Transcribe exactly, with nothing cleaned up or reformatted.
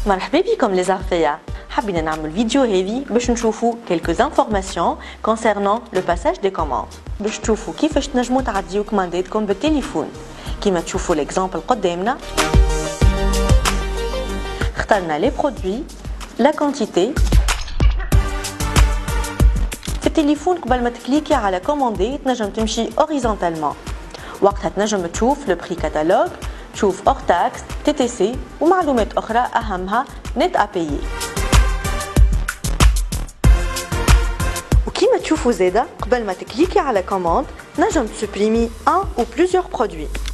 مرحبا بكم les Arfeya. حبينا نعمل فيديو هذه باش نشوفوا quelques informations concernant le passage des commandes. باش تشوفوا كيفاش تنجموا تعديو كومانداتكم بالتليفون. كيما تشوفوا l'exemple قدامنا. اخترنا les produits, la quantité. في التليفون قبل ما تكليكي على كوماندي تنجم تمشي horizontalement. وقتها تنجم تشوف لو بري كاتالوج، تشوف اور تاكس، تي تي سي ومعلومات أخرى أهمها نت أبيي. وكيما تشوفوا زادا قبل ما تكليكي على كوماند تنجم تسبريمي un ou plusieurs produits.